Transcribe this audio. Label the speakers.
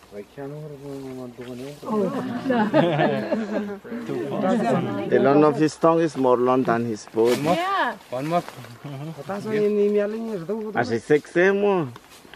Speaker 1: The long of his tongue is more long than his foot.
Speaker 2: Yeah.
Speaker 3: One more.
Speaker 1: As I say more.